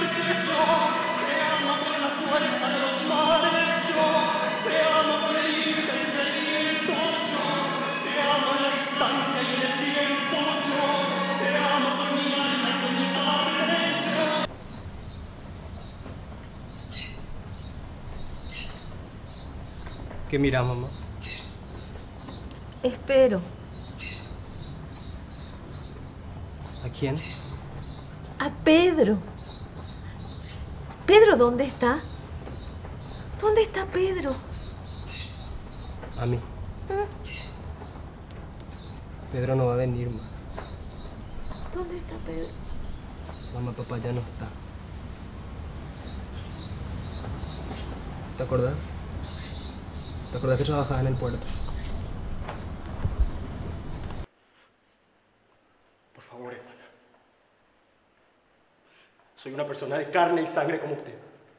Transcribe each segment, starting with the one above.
¿Qué miras, mamá? Espero. ¿A quién? A Pedro. ¿Pedro dónde está? ¿Dónde está Pedro? A mí. Pedro no va a venir más. ¿Dónde está Pedro? Mamá, papá ya no está. ¿Te acordás? ¿Te acordás que trabajaba en el puerto? Por favor, hermana. Soy una persona de carne y sangre como usted.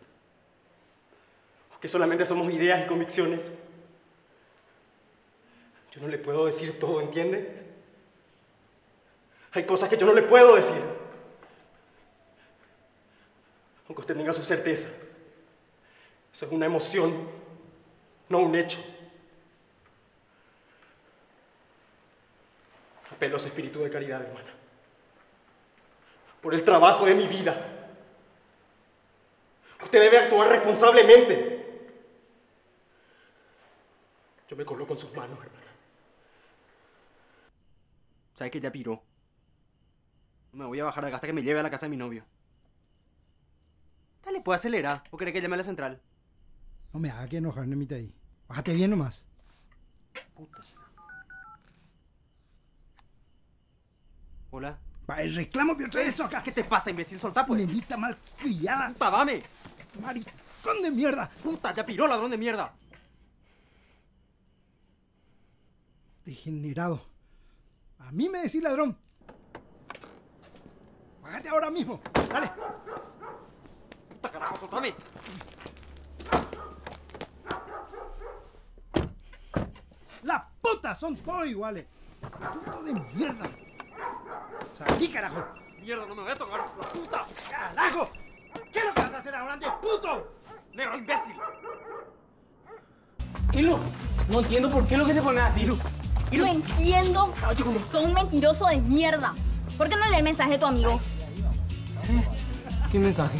Aunque solamente somos ideas y convicciones. Yo no le puedo decir todo, ¿entiende? Hay cosas que yo no le puedo decir. Aunque usted tenga su certeza. Eso es una emoción, no un hecho. Apelo a su espíritu de caridad, hermana. Por el trabajo de mi vida. Usted debe actuar responsablemente. Yo me coloco en sus manos, hermana. ¿Sabes que ya piró? No me voy a bajar acá hasta que me lleve a la casa de mi novio. Dale, puede acelerar. ¿O querés que llame a la central? No me hagas que enojar, Nemita ahí. Bájate bien nomás. Puta. Hola. Va, el reclamo que otra vez eso acá. ¿Qué te pasa, imbécil? Soltá, pues. Nenita malcriada. Puta, dame. Maricón de mierda. Puta, ya piró, ladrón de mierda. Degenerado. A mí me decís ladrón. Bájate ahora mismo. Dale. Puta carajo, soltame. La puta son todos iguales. Puto de mierda. Salí, carajo. Mierda, no me voy a tocar. La puta. ¡Carajo! ¿Qué es lo que vas a hacer ahora, de puto? Negro imbécil. Ilu, no entiendo por qué lo que te pones así. Ilu. No entiendo. Sos un mentiroso de mierda. ¿Por qué no lees el mensaje de tu amigo? ¿Qué mensaje?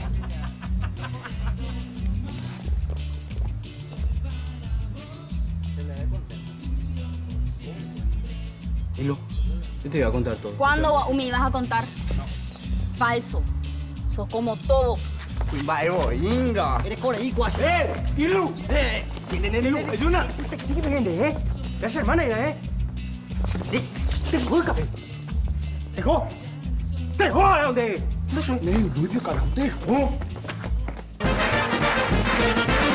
Ilu, yo te voy a contar todo. ¿Cuándo me ibas a contar? Falso. Sos como todos. Inga. Eres coreícuas. Ilu. Ilu, ayuna. ¿Qué te vende, Esa hermana ya, Te juega. Dejó. Dejó a dónde. No soy medio carajo. Dejó.